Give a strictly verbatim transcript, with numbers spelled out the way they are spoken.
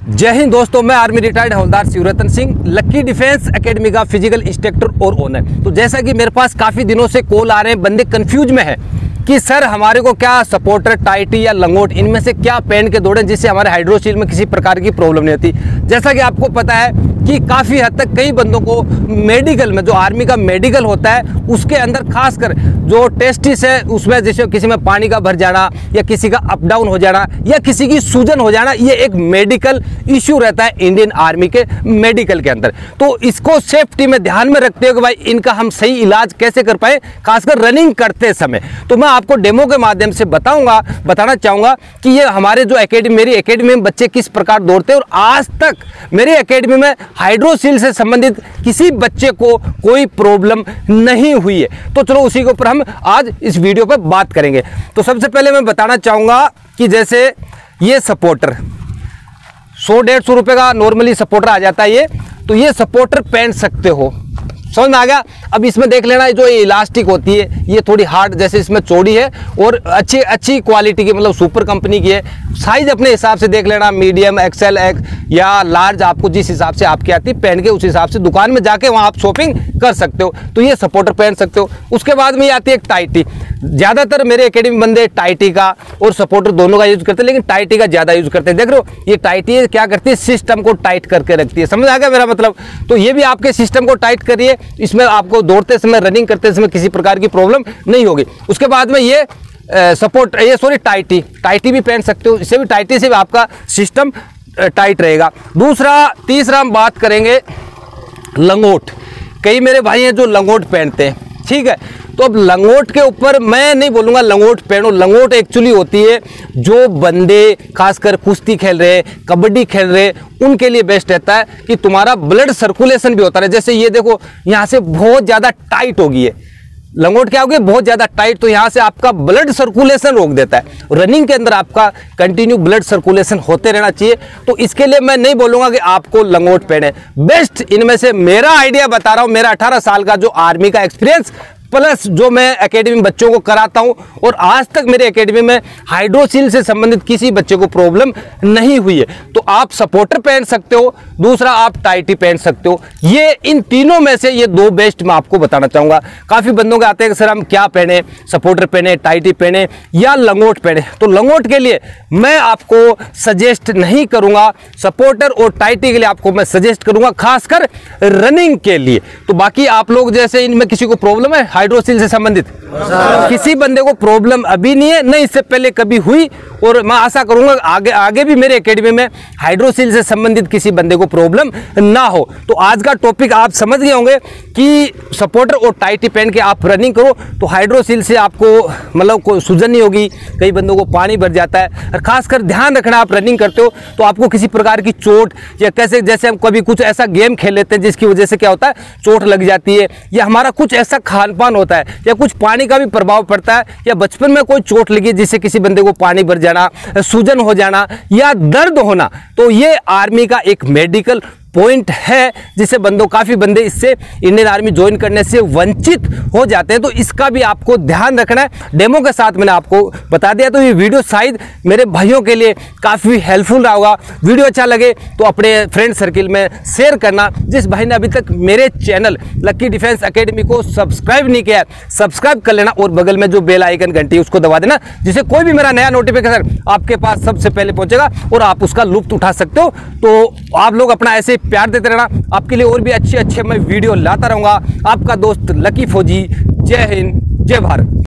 जय हिंद दोस्तों, मैं army retired havildar Shivratan Singh, lucky defence academy का फिजिकल इंस्ट्रक्टर और ओनर। तो जैसा कि मेरे पास काफ़ी दिनों से कॉल आ रहे हैं, बंदे कंफ्यूज में हैं कि सर हमारे को क्या सपोर्टर, टाइटी या लंगोट, इनमें से क्या पहन के दौड़ें जिससे हमारे हाइड्रोसील में किसी प्रकार की प्रॉब्लम नहीं होती। जैसा कि आपको पता है कि काफ़ी हद तक कई बंदों को मेडिकल में, जो आर्मी का मेडिकल होता है उसके अंदर खासकर जो टेस्टिस है उसमें, जैसे किसी में पानी का भर जाना या किसी का अप डाउन हो जाना या किसी की सूजन हो जाना, ये एक मेडिकल इश्यू रहता है इंडियन आर्मी के मेडिकल के अंदर। तो इसको सेफ्टी में ध्यान में रखते हुए कि भाई इनका हम सही इलाज कैसे कर पाए, खासकर रनिंग करते समय। तो मैं आपको डेमो के माध्यम से बताऊंगा बताना चाहूँगा कि ये हमारे जो एकेडमी, मेरी एकेडमी में बच्चे किस प्रकार दौड़ते हैं, और आज तक मेरी एकेडमी में हाइड्रोसील से संबंधित किसी बच्चे को कोई प्रॉब्लम नहीं हुई है। तो चलो उसी के ऊपर हम आज इस वीडियो पर बात करेंगे। तो सबसे पहले मैं बताना चाहूँगा कि जैसे ये सपोर्टर सौ डेढ़ सौ रुपये का नॉर्मली सपोर्टर आ जाता है, ये तो ये सपोर्टर पहन सकते हो, समझ में आ गया। अब इसमें देख लेना, जो ये इलास्टिक होती है ये थोड़ी हार्ड, जैसे इसमें चौड़ी है और अच्छी अच्छी क्वालिटी की, मतलब सुपर कंपनी की है। साइज अपने हिसाब से देख लेना, मीडियम, एक्सेल, एक्स या लार्ज, आपको जिस हिसाब से आपकी आती है पहन के उस हिसाब से दुकान में जाके वहाँ आप शॉपिंग कर सकते हो। तो ये सपोर्टर पहन सकते हो। उसके बाद में ये आती है एक टाइटी। ज़्यादातर मेरे एकेडमी बंदे टाइटी का और सपोर्टर दोनों का यूज करते हैं, लेकिन टाइटी का ज़्यादा यूज करते हैं। देख रहे हो, ये टाइटी क्या करती है, सिस्टम को टाइट करके रखती है। समझ आ गया मेरा मतलब। तो ये भी आपके सिस्टम को टाइट करिए, इसमें आपको दौड़ते समय, रनिंग करते समय किसी प्रकार की प्रॉब्लम नहीं होगी। उसके बाद में ये सपोर्ट, ये सॉरी टाइटी टाइटी भी पहन सकते हो। इससे भी, टाइटी से भी आपका सिस्टम टाइट रहेगा। दूसरा, तीसरा हम बात करेंगे लंगोट। कई मेरे भाई हैं जो लंगोट पहनते हैं, ठीक है। तो अब लंगोट के ऊपर मैं नहीं बोलूँगा लंगोट पहनो। लंगोट एक्चुअली होती है जो बंदे खासकर कुश्ती खेल रहे, कबड्डी खेल रहे, उनके लिए बेस्ट रहता है कि तुम्हारा ब्लड सर्कुलेशन भी होता है। जैसे ये देखो, यहाँ से बहुत ज़्यादा टाइट हो गई है लंगोट, क्या हो गया, बहुत ज़्यादा टाइट, तो यहाँ से आपका ब्लड सर्कुलेशन रोक देता है। रनिंग के अंदर आपका कंटिन्यू ब्लड सर्कुलेशन होते रहना चाहिए। तो इसके लिए मैं नहीं बोलूँगा कि आपको लंगोट पहने। बेस्ट इनमें से मेरा आइडिया बता रहा हूँ, मेरा अठारह साल का जो आर्मी का एक्सपीरियंस प्लस जो मैं एकेडमी में बच्चों को कराता हूं, और आज तक मेरे एकेडमी में हाइड्रोसील से संबंधित किसी बच्चे को प्रॉब्लम नहीं हुई है। तो आप सपोर्टर पहन सकते हो, दूसरा आप टाइटी पहन सकते हो। ये इन तीनों में से ये दो बेस्ट मैं आपको बताना चाहूँगा। काफ़ी बंदों के आते हैं कि सर हम क्या पहने, सपोर्टर पहने, टाइटी पहने या लंगोट पहने। तो लंगोट के लिए मैं आपको सजेस्ट नहीं करूँगा, सपोर्टर और टाइटी के लिए आपको मैं सजेस्ट करूँगा, खासकर रनिंग के लिए। तो बाकी आप लोग, जैसे इनमें किसी को प्रॉब्लम है हाइड्रोसील से संबंधित, किसी बंदे को प्रॉब्लम अभी नहीं है, नहीं इससे पहले कभी हुई, और मैं आशा करूंगा आगे आगे भी मेरे एकेडमी में हाइड्रोसील से संबंधित किसी बंदे को प्रॉब्लम ना हो। तो आज का टॉपिक आप समझ गए होंगे कि सपोर्टर और टाइटी पहन के आप रनिंग करो तो हाइड्रोसील से आपको मतलब कोई सूजन नहीं होगी। कई बंदों को पानी भर जाता है, और खासकर ध्यान रखना, आप रनिंग करते हो तो आपको किसी प्रकार की चोट या कैसे, जैसे हम कभी कुछ ऐसा गेम खेल लेते हैं जिसकी वजह से क्या होता है, चोट लग जाती है, या हमारा कुछ ऐसा खान पान होता है, या कुछ पानी का भी प्रभाव पड़ता है, या बचपन में कोई चोट लगी जिससे किसी बंदे को पानी भर जाना, सूजन हो जाना या दर्द होना, तो ये आर्मी का एक मेडिकल पॉइंट है जिससे बंदों, काफ़ी बंदे इससे इंडियन आर्मी ज्वाइन करने से वंचित हो जाते हैं। तो इसका भी आपको ध्यान रखना है। डेमो के साथ मैंने आपको बता दिया। तो ये वीडियो शायद मेरे भाइयों के लिए काफ़ी हेल्पफुल रहा होगा। वीडियो अच्छा लगे तो अपने फ्रेंड सर्किल में शेयर करना। जिस भाई ने अभी तक मेरे चैनल लक्की डिफेंस एकेडमी को सब्सक्राइब नहीं किया, सब्सक्राइब कर लेना, और बगल में जो बेल आइकन घंटी है उसको दबा देना, जिससे कोई भी मेरा नया नोटिफिकेशन आपके पास सबसे पहले पहुंचेगा और आप उसका लुत्फ उठा सकते हो। तो आप लोग अपना ऐसे प्यार देते रहना, आपके लिए और भी अच्छे अच्छे मैं वीडियो लाता रहूंगा। आपका दोस्त लकी फौजी। जय हिंद, जय भारत।